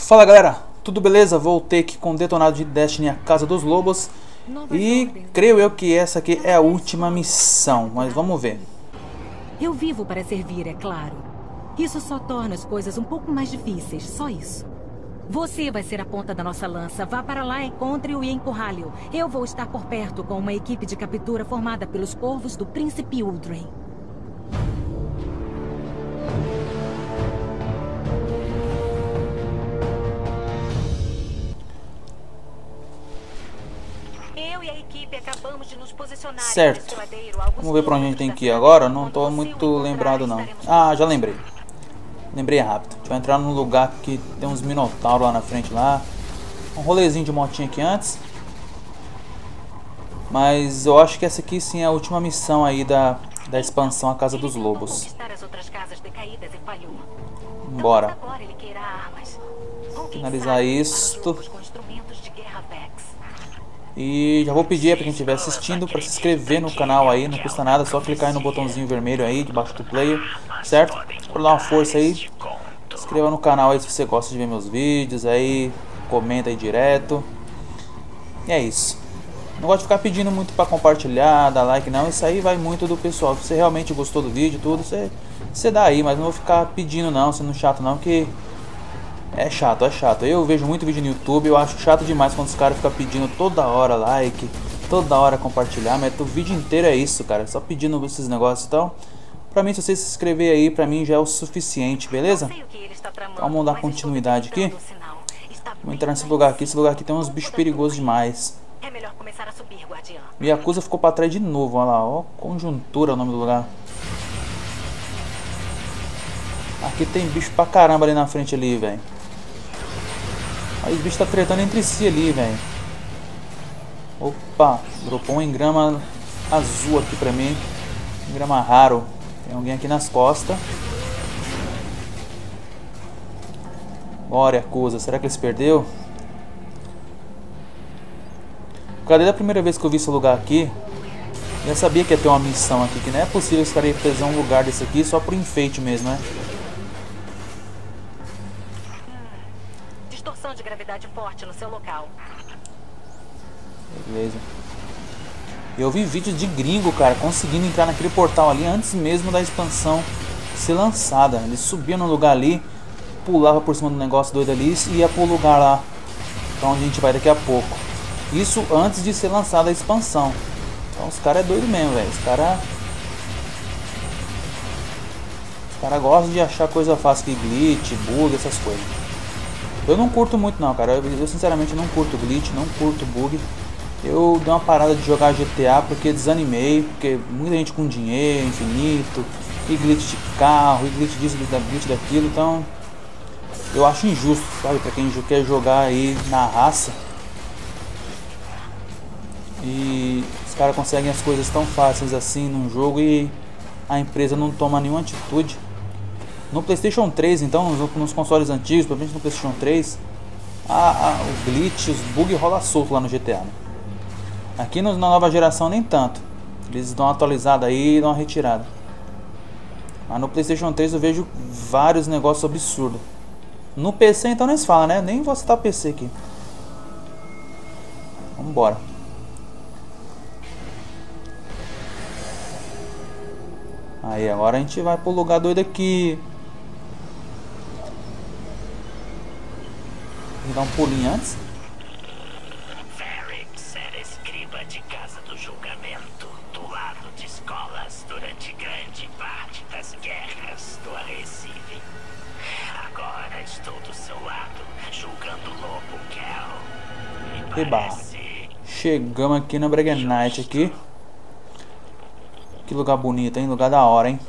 Fala galera, tudo beleza? Voltei aqui com o detonado de Destiny, a Casa dos Lobos. E creio eu que essa aqui é a última missão, mas vamos ver. Eu vivo para servir, é claro. Isso só torna as coisas um pouco mais difíceis, só isso. Você vai ser a ponta da nossa lança. Vá para lá, encontre-o e encurrale-o. Eu vou estar por perto com uma equipe de captura formada pelos corvos do Príncipe Uldren. Eu e a equipe acabamos de nos posicionar. Certo. Vamos ver pra onde a gente tem que ir agora. Não tô muito lembrado não. Ah, já lembrei. Lembrei rápido. A gente vai entrar num lugar que tem uns minotauros lá na frente lá. Um rolezinho de motinha aqui antes. Mas eu acho que essa aqui sim é a última missão aí da expansão A Casa dos Lobos. Bora. Finalizar isto. E já vou pedir para quem estiver assistindo para se inscrever no canal aí, não custa nada, só clicar aí no botãozinho vermelho aí debaixo do player, certo? Para dar uma força aí, se inscreva no canal aí se você gosta de ver meus vídeos aí, comenta aí direto. E é isso. Não gosto de ficar pedindo muito para compartilhar, dar like não, isso aí vai muito do pessoal. Se você realmente gostou do vídeo tudo, você dá aí, mas não vou ficar pedindo não, sendo chato não, que é chato, é chato. Eu vejo muito vídeo no YouTube, eu acho chato demais quando os caras ficam pedindo toda hora like, toda hora compartilhar, mas o vídeo inteiro é isso, cara, só pedindo esses negócios. Então, pra mim, se você se inscrever aí, pra mim já é o suficiente, beleza? Então, vamos dar continuidade aqui. Vamos entrar nesse lugar aqui tem uns bichos perigosos demais. Me acusa ficou pra trás de novo, olha lá, ó, Conjuntura é o nome do lugar. Aqui tem bicho pra caramba ali na frente ali, velho. Aí os bichos tá tretando entre si ali, velho. Opa, dropou um engrama azul aqui pra mim. Engrama raro. Tem alguém aqui nas costas. Bora, acusa. Será que eles perdeu? Cadê a primeira vez que eu vi esse lugar aqui? Eu já sabia que ia ter uma missão aqui. Que não é possível os caras fazer um lugar desse aqui só por enfeite mesmo, né? De gravidade forte no seu local. Beleza. Eu vi vídeos de gringo, cara, conseguindo entrar naquele portal ali antes mesmo da expansão ser lançada. Ele subia no lugar ali, pulava por cima do negócio doido ali e ia pro lugar lá pra onde a gente vai daqui a pouco. Isso antes de ser lançada a expansão. Então os caras é doido mesmo, velho. Os cara gostam de achar coisa fácil, que glitch, bug, essas coisas. Eu não curto muito não, cara. Eu sinceramente não curto glitch, não curto bug. Eu dei uma parada de jogar GTA porque desanimei, porque muita gente com dinheiro infinito, e glitch de carro, e glitch disso, glitch daquilo, então eu acho injusto, sabe, pra quem quer jogar aí na raça. E os caras conseguem as coisas tão fáceis assim num jogo e a empresa não toma nenhuma atitude. No PlayStation 3, então, nos consoles antigos, principalmente no PlayStation 3, o glitch, os bugs rola solto lá no GTA. Né? Aqui na nova geração nem tanto. Eles dão uma atualizada aí e dão uma retirada. Mas no PlayStation 3 eu vejo vários negócios absurdos. No PC então nem se fala, né? Nem vou citar PC aqui. Vambora. Aí agora a gente vai pro lugar doido aqui. Vou dar um pulinho antes. Ferrix era escriba de Casa do Julgamento, do lado de escolas durante grande parte das guerras do Arrecife. Agora estou do seu lado, julgando o Lobo Kel. Eba. Chegamos aqui na Breguenite aqui. Que lugar bonito, hein? Lugar da hora, hein?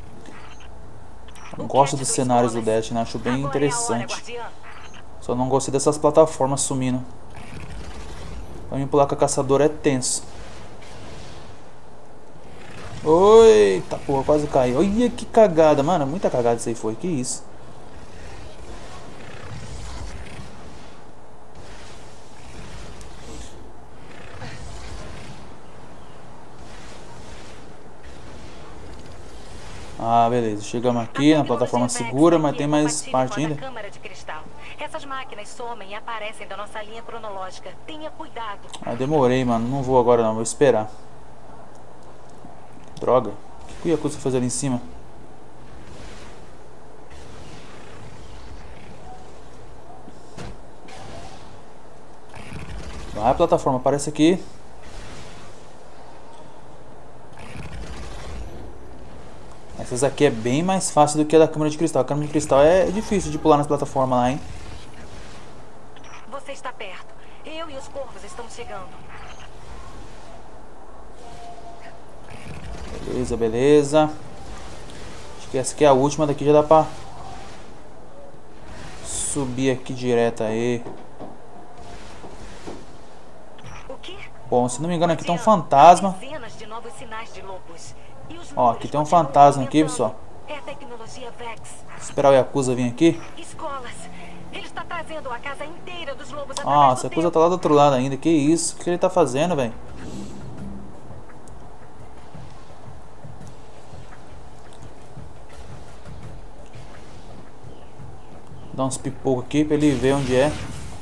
Eu gosto dos cenários do Destiny, acho bem interessante. Só não gostei dessas plataformas sumindo. Pra mim pular com a caçadora é tenso. Eita porra, quase caiu. Olha que cagada, mano. Muita cagada isso aí foi. Que isso? Ah, beleza. Chegamos aqui na plataforma segura, mas tem mais parte ainda. Essas máquinas somem e aparecem da nossa linha cronológica. Tenha cuidado. Ah, demorei, mano. Não vou agora não, vou esperar. Droga. O que o Yakuza fazer ali em cima? Vai, a plataforma, aparece aqui. Essas aqui é bem mais fácil do que a da câmara de cristal. A câmara de cristal é difícil de pular nas plataformas lá, hein? Você está perto. Eu e os corvos estamos chegando. Beleza, beleza. Acho que essa aqui é a última. Daqui já dá pra subir aqui direto aí. Bom, se não me engano aqui tem um fantasma. Ó, aqui tem um fantasma aqui, pessoal. Vou esperar o Yakuza vir aqui. Ah, esse Yakuza tá lá do outro lado ainda. Que isso? O que ele tá fazendo, velho? Dá uns pipocos aqui pra ele ver onde é.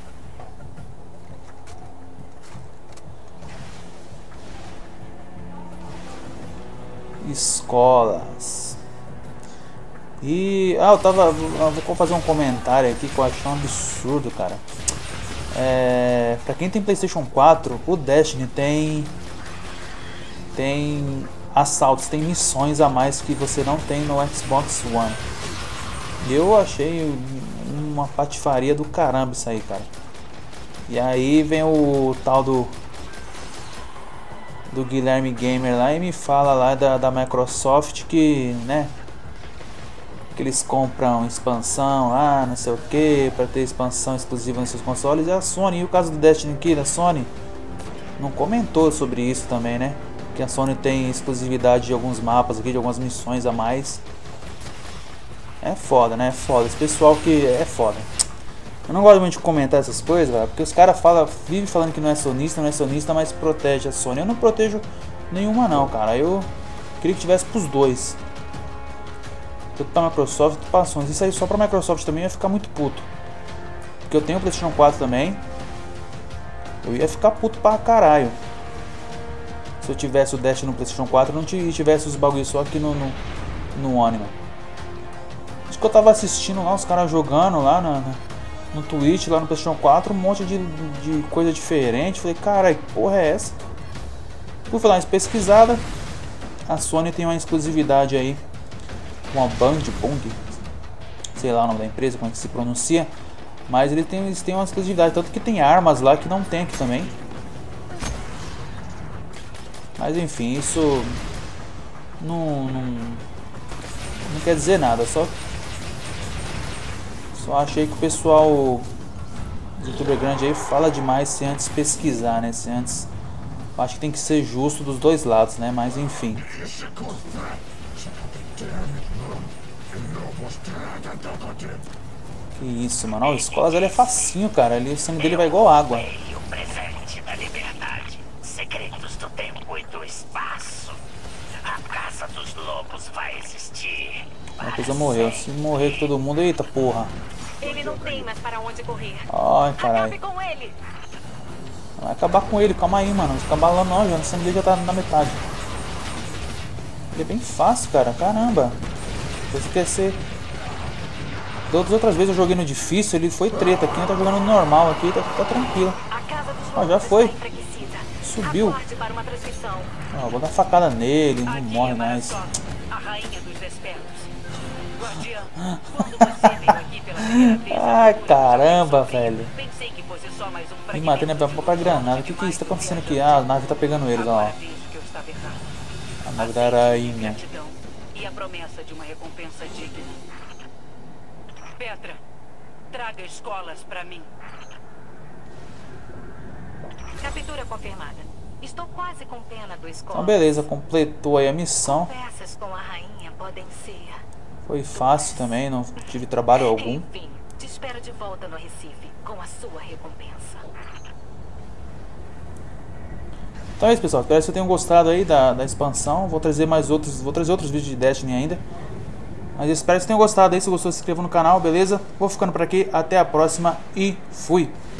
Escolas. E eu vou fazer um comentário aqui que eu acho um absurdo, cara. Pra quem tem PlayStation 4, o Destiny tem assaltos, tem missões a mais que você não tem no Xbox One. Eu achei uma patifaria do caramba isso aí, cara. E aí vem o tal do Guilherme Gamer lá e me fala lá da Microsoft que, né, que eles compram expansão lá, não sei o que, para ter expansão exclusiva nos seus consoles. E a Sony, e o caso do Destiny aqui, da Sony, não comentou sobre isso também, né? Que a Sony tem exclusividade de alguns mapas aqui, de algumas missões a mais. É foda, né? É foda. Esse pessoal que é foda. Eu não gosto muito de comentar essas coisas, velho, porque os caras vivem falando que não é sonista, mas protege a Sony. Eu não protejo nenhuma não, cara. Eu queria que tivesse pros dois. Tanto pra Microsoft quanto pra Sony. Isso aí só pra Microsoft também ia ficar muito puto. Porque eu tenho o PlayStation 4 também. Eu ia ficar puto pra caralho. Se eu tivesse o Dash no PlayStation 4 não tivesse os bagulhos só aqui no Anima. Acho que eu tava assistindo lá os caras jogando lá no Twitch, lá no PlayStation 4, um monte de coisa diferente. Falei, caralho, que porra é essa? Por falar em pesquisada, a Sony tem uma exclusividade aí com a Band, sei lá o nome da empresa, como é que se pronuncia. Mas eles têm uma exclusividade, tanto que tem armas lá que não tem aqui também. Mas enfim, isso não quer dizer nada, só achei que o pessoal do youtuber grande aí fala demais sem antes pesquisar, né? Sem antes, acho que tem que ser justo dos dois lados, né? Mas enfim. Que isso, mano. Ó, o Escolas ele é facinho, cara. Ali, o sangue dele vai igual água. O presente da liberdade, segredos do tempo e do espaço. A Casa dos Lobos vai existir. A coisa morreu. Se morrer com todo mundo, eita porra. Ele não tem mais para onde correr. Ai, caralho. Acabe com ele. Vai acabar com ele, calma aí, mano. Não fica balando não, já. O sangue dele já tá na metade. Ele é bem fácil, cara. Caramba. Você quer ser... Todas as outras vezes eu joguei no difícil, ele foi treta. Aqui tá jogando no normal aqui, tá tranquilo. Ó, já foi. Subiu. Ó, vou dar facada nele, não morre mais. Ai, caramba, velho. Me matei na própria granada. O que é isso? Tá acontecendo aqui? Ah, a nave tá pegando eles, ó. A nave da rainha. E a promessa de uma recompensa digna. Petra, traga escolas pra mim. Captura confirmada. Estou quase com pena do Escolas. Então beleza, completou aí a missão. Conversas com a rainha podem ser... Foi fácil também, não tive trabalho algum. Enfim, te espero de volta no Recife com a sua recompensa. Então é isso, pessoal. Espero que vocês tenham gostado aí da expansão. Vou trazer outros vídeos de Destiny ainda. Mas eu espero que vocês tenham gostado aí. Se gostou, se inscreva no canal, beleza? Vou ficando por aqui. Até a próxima e fui!